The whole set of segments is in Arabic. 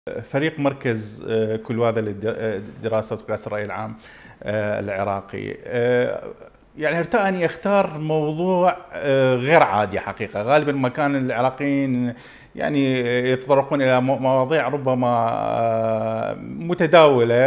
فريق مركز كل هذا للدراسات وقياس الرأي العام العراقي. يعني ارتأى أن يختار موضوع غير عادي حقيقة. غالبا ما كان العراقيين يعني يتطرقون إلى مواضيع ربما متداولة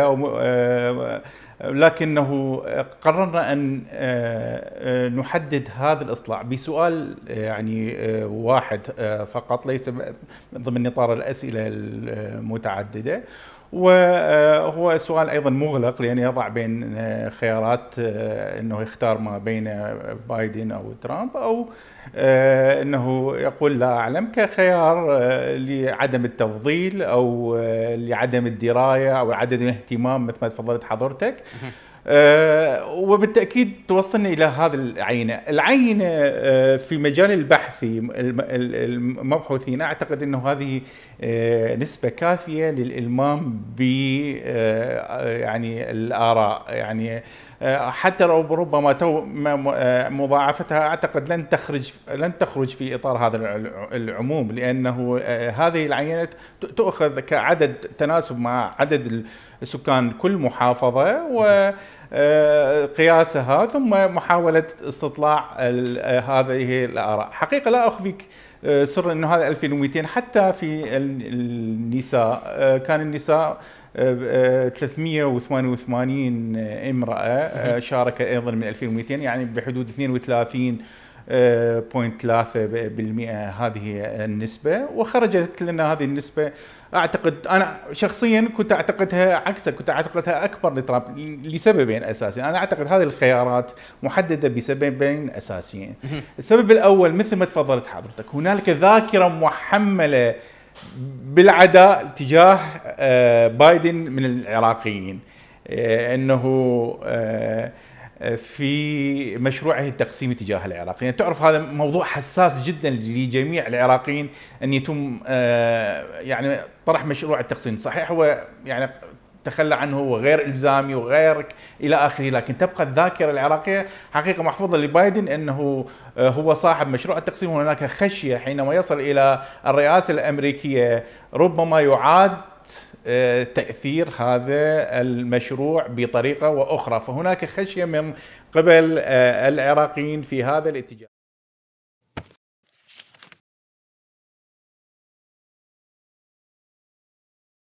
لكنه قررنا أن نحدد هذا الإصلاع بسؤال يعني واحد فقط، ليس ضمن إطار الأسئلة المتعددة، وهو سؤال أيضا مغلق لأن يضع بين خيارات أنه يختار ما بين بايدن أو ترامب، أو أنه يقول لا أعلم، كخيار لعدم التفضيل أو لعدم الدراية أو عدم الاهتمام مثل ما تفضلت حضرتك. وبالتأكيد توصلنا إلى هذه العينة في مجال البحث المبحوثين. أعتقد أنه هذه نسبة كافية للإلمام ب يعني الآراء، يعني حتى لو ربما مضاعفتها أعتقد لن تخرج في إطار هذا العموم، لأنه هذه العينة تؤخذ كعدد تناسب مع عدد سكان كل محافظة وقياسها ثم محاولة استطلاع هذه الآراء. حقيقة لا أخفيك سر أنه هذا 2200 حتى في النساء كان النساء 388 امرأة شارك أيضا من 2200، يعني بحدود 32.3% هذه النسبة، وخرجت لنا هذه النسبة. أعتقد أنا شخصيا كنت أعتقدها عكسك، كنت أعتقدها أكبر لترامب لسببين أساسيين. أنا أعتقد هذه الخيارات محددة بسببين أساسيين. السبب الأول مثل ما تفضلت حضرتك، هنالك ذاكرة محملة بالعداء تجاه بايدن من العراقيين، أنه في مشروعه التقسيمي تجاه العراقيين. يعني تعرف هذا موضوع حساس جدا لجميع العراقيين أن يتم يعني طرح مشروع التقسيم. صحيح هو يعني تخلى عنه وغير إلزامي وغير إلى آخره، لكن تبقى الذاكرة العراقية حقيقة محفوظة لبايدن أنه هو صاحب مشروع التقسيم. وهناك خشية حينما يصل إلى الرئاسة الأمريكية ربما يعاد تأثير هذا المشروع بطريقة وأخرى، فهناك خشية من قبل العراقيين في هذا الاتجاه.